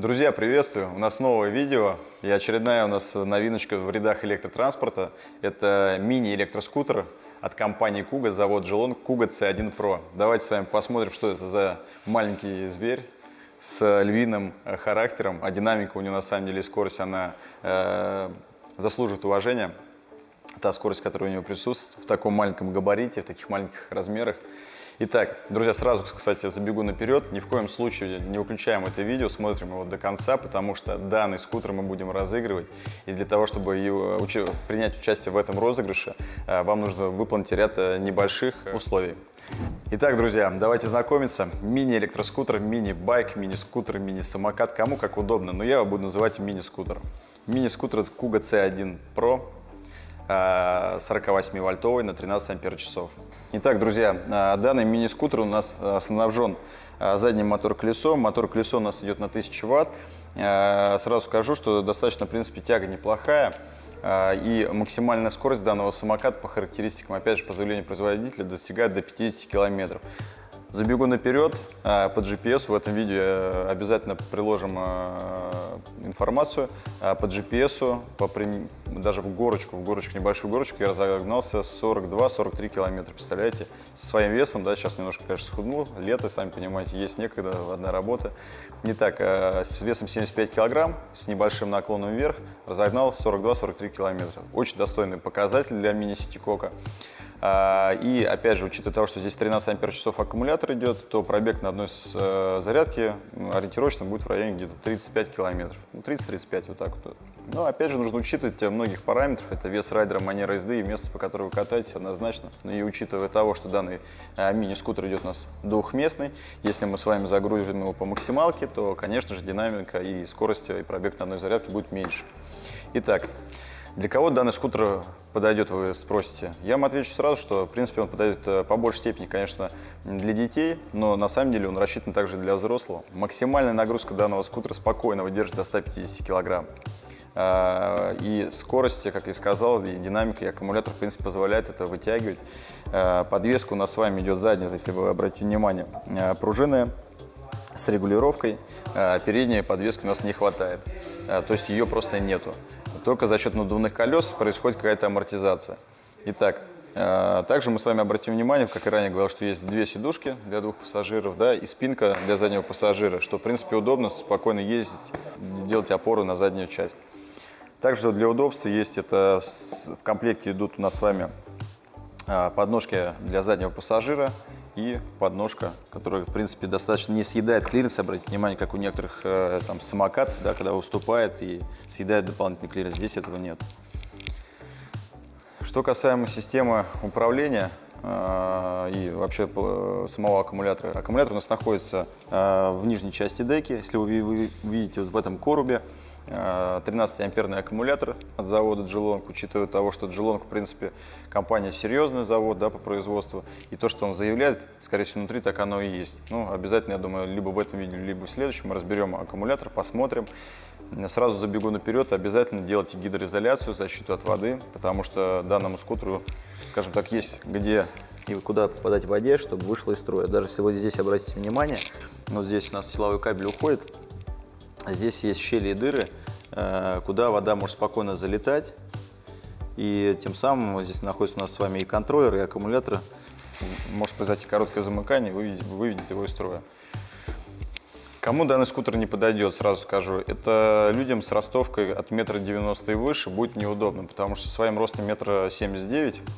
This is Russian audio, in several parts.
Друзья, приветствую! У нас новое видео и очередная у нас новиночка в рядах электротранспорта. Это мини-электроскутер от компании Kuga, завод Geelong, Kuga C1 Pro. Давайте с вами посмотрим, что это за маленький зверь с львиным характером. А динамика у него на самом деле и скорость, она заслуживает уважения. Та скорость, которая у него присутствует в таком маленьком габарите, в таких маленьких размерах. Итак, друзья, сразу, кстати, забегу наперед. Ни в коем случае не выключаем это видео, смотрим его до конца, потому что данный скутер мы будем разыгрывать. И для того, чтобы принять участие в этом розыгрыше, вам нужно выполнить ряд небольших условий. Итак, друзья, давайте знакомиться. Мини-электроскутер, мини-байк, мини-скутер, мини-самокат. Кому как удобно, но я его буду называть мини-скутер. Мини-скутер Kuga C1 Pro. 48-вольтовый на 13 ампер-часов. Итак, друзья, данный мини-скутер у нас снабжен задним мотор-колесом. Мотор-колесо у нас идет на 1000 ватт. Сразу скажу, что достаточно, в принципе, тяга неплохая. И максимальная скорость данного самоката по характеристикам, опять же, по заявлению производителя, достигает до 50 километров. Забегу наперед, по GPS в этом видео обязательно приложим информацию. По GPS, даже в небольшую горочку я разогнался 42-43 километра, представляете? Со своим весом, да, сейчас немножко, конечно, схуднул, лето, сами понимаете, есть некогда, одна работа. Итак, с весом 75 килограмм, с небольшим наклоном вверх, разогнал 42-43 километра. Очень достойный показатель для мини-ситикока. И опять же, учитывая того, что здесь 13 ампер-часов аккумулятор идет, то пробег на одной зарядке ориентировочно будет в районе где-то 35 километров. 30-35, вот так вот. Но опять же, нужно учитывать многих параметров. Это вес райдера, манера езды и место, по которому вы катаетесь, однозначно. Ну и учитывая того, что данный мини-скутер идет у нас двухместный, если мы с вами загрузим его по максималке, то, конечно же, динамика и скорость и пробег на одной зарядке будет меньше. Итак, для кого данный скутер подойдет, вы спросите? Я вам отвечу сразу, что, в принципе, он подойдет по большей степени, конечно, для детей, но на самом деле он рассчитан также для взрослого. Максимальная нагрузка данного скутера спокойно выдержит до 150 килограмм. И скорость, как я и сказал, и динамика, и аккумулятор, в принципе, позволяет это вытягивать. Подвеска у нас с вами идет задняя, если вы обратите внимание, пружинная, с регулировкой. Передней подвески у нас не хватает, то есть ее просто нету. Только за счет надувных колес происходит какая-то амортизация. Итак, также мы с вами обратим внимание, как и ранее говорил, что есть две сидушки для двух пассажиров, да, и спинка для заднего пассажира, что, в принципе, удобно спокойно ездить, делать опору на заднюю часть. Также для удобства есть в комплекте идут у нас с вами подножки для заднего пассажира и подножка, которая, в принципе, достаточно не съедает клиренс. Обратите внимание, как у некоторых там самокатов, да, когда выступает и съедает дополнительный клиренс. Здесь этого нет. Что касаемо системы управления и вообще самого аккумулятора. Аккумулятор у нас находится в нижней части деки. Если вы видите вот в этом коробе, 13-амперный аккумулятор от завода Geelong, учитывая того, что Geelong, в принципе, компания серьезный завод, да, по производству, и то, что он заявляет, скорее всего, внутри так оно и есть. Ну, обязательно, я думаю, либо в этом видео, либо в следующем мы разберем аккумулятор, посмотрим. Сразу забегу наперед, обязательно делайте гидроизоляцию, защиту от воды, потому что данному скутеру, скажем так, есть где и куда попадать в воде, чтобы вышло из строя. Даже если вы здесь обратите внимание, вот здесь у нас силовой кабель уходит. Здесь есть щели и дыры, куда вода может спокойно залетать. И тем самым здесь находится у нас с вами и контроллер, и аккумулятор. Может произойти короткое замыкание, выведет его из строя. Кому данный скутер не подойдет, сразу скажу, это людям с ростовкой от 1,90 м и выше будет неудобно, потому что своим ростом 1,79 м,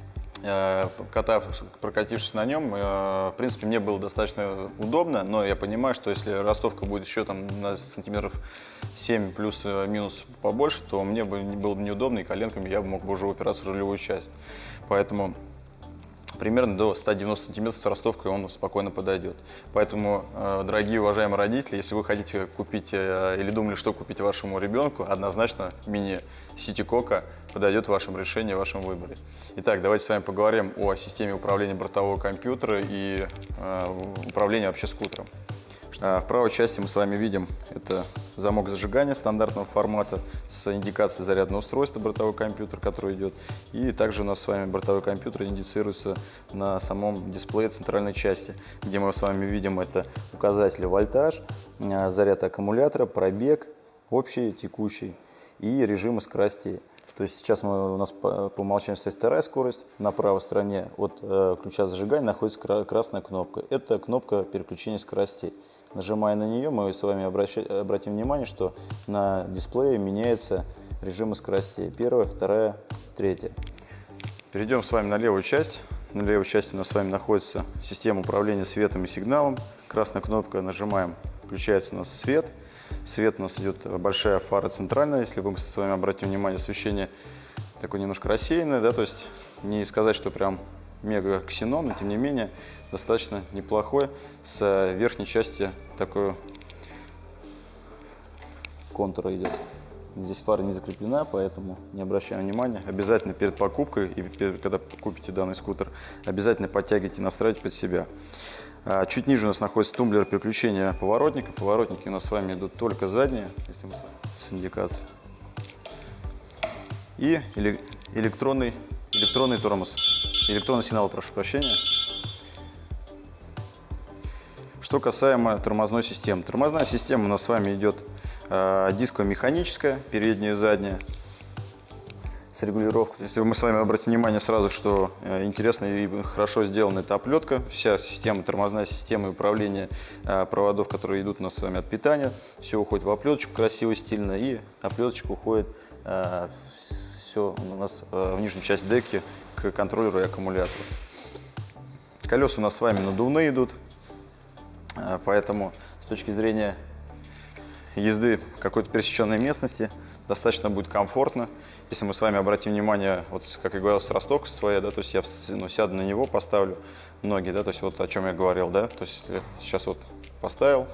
прокатившись на нем, в принципе, мне было достаточно удобно, но я понимаю, что если ростовка будет еще там на сантиметров 7 плюс-минус побольше, то мне было бы неудобно, и коленками я мог бы уже упираться в рулевую часть. Поэтому примерно до 190 сантиметров с ростовкой он спокойно подойдет. Поэтому, дорогие уважаемые родители, если вы хотите купить или думали, что купить вашему ребенку, однозначно мини-ситикока подойдет в вашем решении, в вашем выборе. Итак, давайте с вами поговорим о системе управления бортового компьютера и управления вообще скутером. В правой части мы с вами видим это замок зажигания стандартного формата с индикацией зарядного устройства, бортовой компьютер, который идет. И также у нас с вами бортовой компьютер индицируется на самом дисплее центральной части, где мы с вами видим это указатели вольтаж, заряд аккумулятора, пробег, общий, текущий и режимы скоростей. То есть сейчас у нас по умолчанию стоит вторая скорость. На правой стороне от ключа зажигания находится красная кнопка. Это кнопка переключения скоростей. Нажимая на нее, мы с вами обратим внимание, что на дисплее меняются режимы скоростей. Первая, вторая, третья. Перейдем с вами на левую часть. На левой части у нас с вами находится система управления светом и сигналом. Красная кнопка, нажимаем, включается у нас свет. Свет у нас идет большая фара центральная. Если мы с вами обратим внимание, освещение такое немножко рассеянное, да, то есть не сказать, что прям мега ксенон, но тем не менее достаточно неплохой. С верхней части такой контур идет. Здесь фара не закреплена, поэтому не обращаем внимания. Обязательно перед покупкой и когда купите данный скутер, обязательно подтягивайте и настраивайте под себя. Чуть ниже у нас находится тумблер переключения поворотника. Поворотники у нас с вами идут только задние, если мы с индикацией. И электронный тормоз. Электронный сигнал, прошу прощения. Что касаемо тормозной системы. Тормозная система у нас с вами идет дисково-механическая, передняя и задняя, с регулировкой. Если мы с вами обратим внимание сразу, что интересно и хорошо сделана эта оплетка, вся система, тормозная система и управление проводов, которые идут у нас с вами от питания, все уходит в оплеточку красиво, стильно, и оплеточка уходит все у нас в нижнюю часть деки к контроллеру и аккумулятору. Колеса у нас с вами надувные идут, поэтому с точки зрения езды в какой-то пересеченной местности достаточно будет комфортно. Если мы с вами обратим внимание, вот как я говорил, с ростовкой своей, да, то есть я сяду на него, поставлю ноги, да, то есть вот о чем я говорил, да, то есть сейчас вот поставил,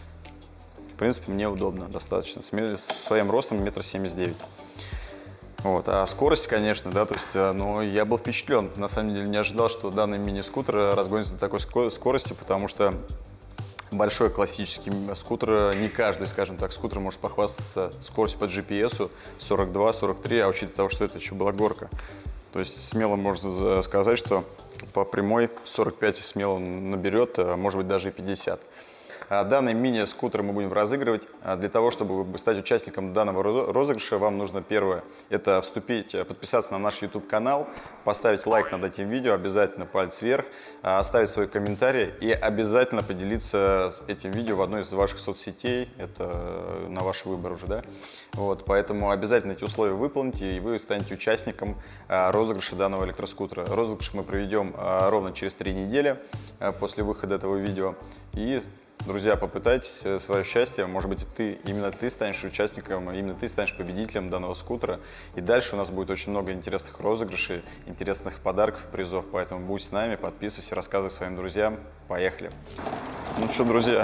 в принципе, мне удобно достаточно, с своим ростом 1,79 м. Вот, а скорость, конечно, да, то есть, ну, я был впечатлен, на самом деле не ожидал, что данный мини-скутер разгонится до такой скорости, потому что большой классический скутер, не каждый, скажем так, скутер может похвастаться скоростью по GPS 42-43, а учитывая того, что это еще была горка. То есть смело можно сказать, что по прямой 45 смело наберет, может быть даже и 50. Данный мини-скутер мы будем разыгрывать. Для того, чтобы стать участником данного розыгрыша, вам нужно первое – это вступить, подписаться на наш YouTube-канал, поставить лайк над этим видео, обязательно палец вверх, оставить свой комментарий и обязательно поделиться этим видео в одной из ваших соцсетей. Это на ваш выбор уже, да? Вот, поэтому обязательно эти условия выполните, и вы станете участником розыгрыша данного электроскутера. Розыгрыш мы проведем ровно через 3 недели после выхода этого видео. И друзья, попытайтесь свое счастье, может быть, именно ты станешь участником, именно ты станешь победителем данного скутера. И дальше у нас будет очень много интересных розыгрышей, интересных подарков, призов. Поэтому будь с нами, подписывайся, рассказывай своим друзьям. Поехали! Ну что, друзья,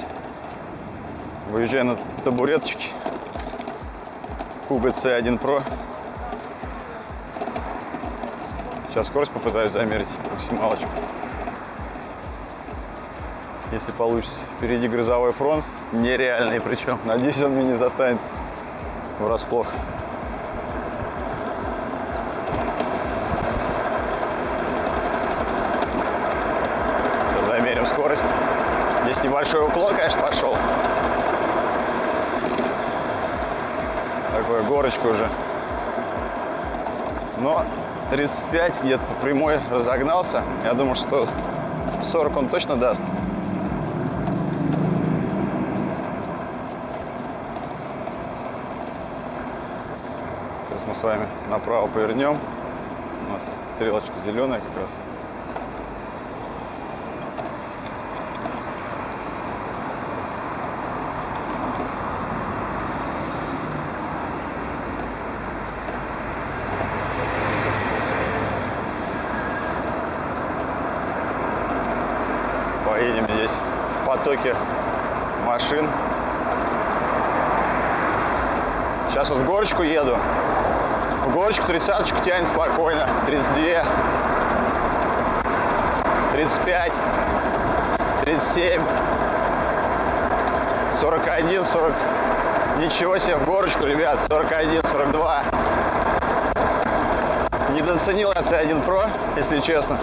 выезжаю на табуреточке. Kuga C1 Pro. Сейчас скорость попытаюсь замерить, максималочку. Если получится. Впереди грозовой фронт, нереальный причем. Надеюсь, он меня не застанет врасплох. Замерим скорость. Здесь небольшой уклон, конечно, пошел. Такую горочку уже. Но 35 где-то по прямой разогнался. Я думаю, что 40 он точно даст. Сейчас мы с вами направо повернем. У нас стрелочка зеленая как раз. Поедем здесь в потоке машин. Сейчас вот в горочку еду. В горочку 30-очку тянет спокойно. 32, 35, 37, 41, 40. Ничего себе, в горочку, ребят, 41, 42. Недооценил я C1 Pro, если честно.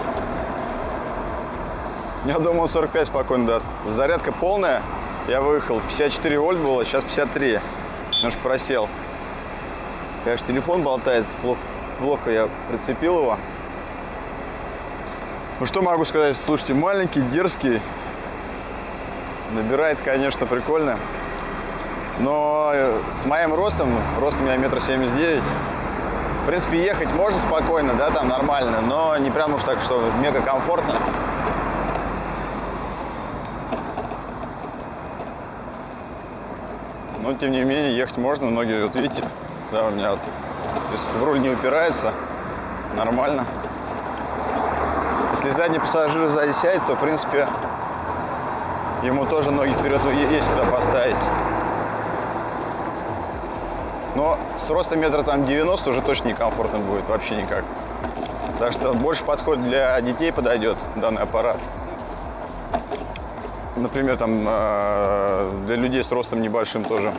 Я думал, 45 спокойно даст. Зарядка полная. Я выехал, 54 вольт было, сейчас 53. Немножко просел. Конечно, телефон болтается, плохо я прицепил его. Ну что могу сказать, слушайте, маленький, дерзкий. Набирает, конечно, прикольно. Но с моим ростом у меня 1,79 м, в принципе, ехать можно спокойно, да, там нормально, но не прям уж так, что мега комфортно. Но, тем не менее, ехать можно. Ноги, вот видите, да, у меня вот, в руль не упирается, нормально. Если задний пассажир сзади сядет, то, в принципе, ему тоже ноги вперед есть куда поставить. Но с ростом 1,90 м уже точно некомфортно будет, вообще никак. Так что больше подходит для детей, подойдет данный аппарат. Например, там для людей с ростом небольшим тоже.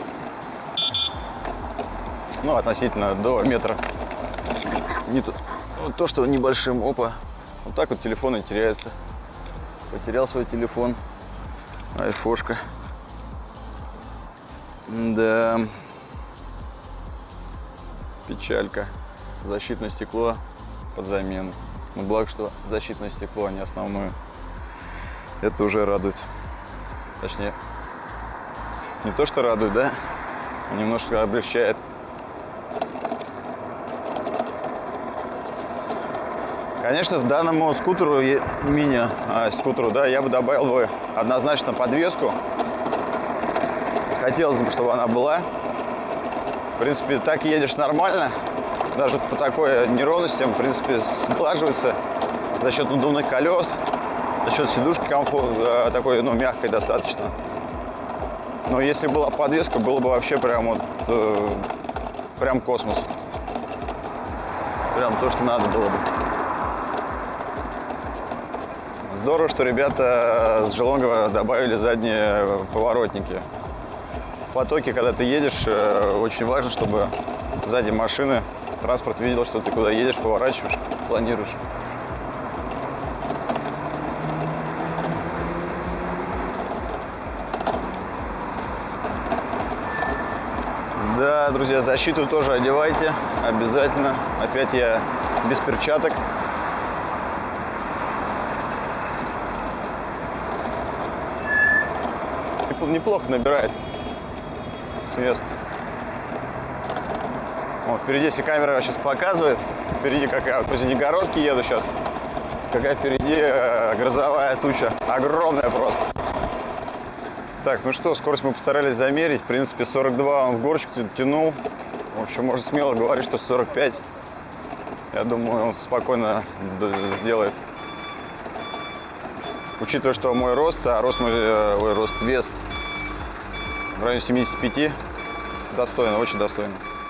Ну, относительно до метра. Не то, вот то, что небольшим. Опа. Вот так вот телефон и теряется. Потерял свой телефон. Айфошка. Да. Печалька. Защитное стекло под замену. Ну, благо, что защитное стекло, а не основное. Это уже радует. Точнее, не то, что радует, да? Немножко облегчает. Конечно, данному скутеру, скутеру, да, я бы добавил бы однозначно подвеску. Хотелось бы, чтобы она была. В принципе, так едешь нормально. Даже по такой неровности, в принципе, сглаживается за счет надувных колес, за счет сидушки такой, ну, мягкой достаточно. Но если была подвеска, было бы вообще прям вот, прям космос. Прям то, что надо было бы. Здорово, что ребята с Желонгова добавили задние поворотники. В потоке, когда ты едешь, очень важно, чтобы сзади машины транспорт видел, что ты куда едешь, поворачиваешь, планируешь. Да, друзья, защиту тоже одевайте обязательно. Опять я без перчаток. Неплохо набирает с места. О, впереди, если камера сейчас показывает, впереди какая, по Зенегородке еду сейчас, какая впереди грозовая туча, огромная просто. Так, ну что, скорость мы постарались замерить, в принципе 42 он в горочку тянул, в общем, можно смело говорить, что 45, я думаю, он спокойно сделает. Учитывая, что мой рост, вес в районе 75, достойно, очень достойно.